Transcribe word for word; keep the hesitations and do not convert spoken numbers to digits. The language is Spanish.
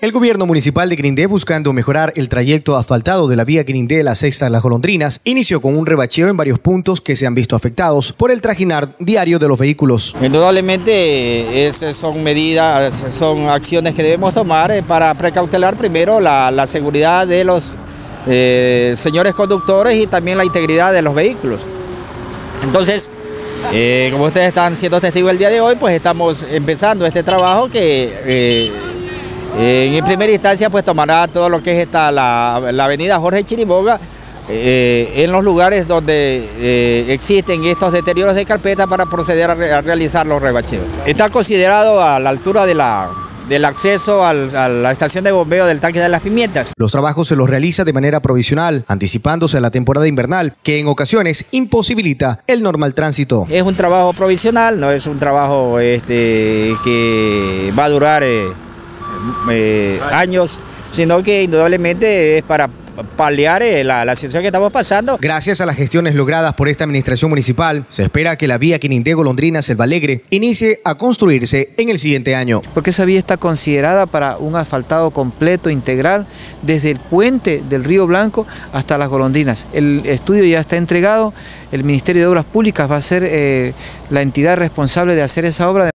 El gobierno municipal de Quirindé, buscando mejorar el trayecto asfaltado de la vía Quirindé-La Sexta Las Golondrinas, inició con un rebacheo en varios puntos que se han visto afectados por el trajinar diario de los vehículos. Indudablemente esas son medidas, son acciones que debemos tomar para precautelar primero la, la seguridad de los eh, señores conductores y también la integridad de los vehículos. Entonces, eh, como ustedes están siendo testigos el día de hoy, pues estamos empezando este trabajo que eh, Eh, en primera instancia pues tomará todo lo que es esta, la, la avenida Jorge Chiriboga, eh, en los lugares donde eh, existen estos deterioros de carpeta para proceder a, re, a realizar los rebacheos. Está considerado a la altura de la, del acceso al, a la estación de bombeo del tanque de las Pimientas. Los trabajos se los realiza de manera provisional, anticipándose a la temporada invernal, que en ocasiones imposibilita el normal tránsito. Es un trabajo provisional, no es un trabajo este, que va a durar Eh, Eh, años, sino que indudablemente es para paliar eh, la, la situación que estamos pasando. Gracias a las gestiones logradas por esta administración municipal, se espera que la vía Quirindé-Golondrinas-Selva Alegre inicie a construirse en el siguiente año. Porque esa vía está considerada para un asfaltado completo, integral, desde el puente del Río Blanco hasta Las Golondrinas. El estudio ya está entregado, el Ministerio de Obras Públicas va a ser eh, la entidad responsable de hacer esa obra.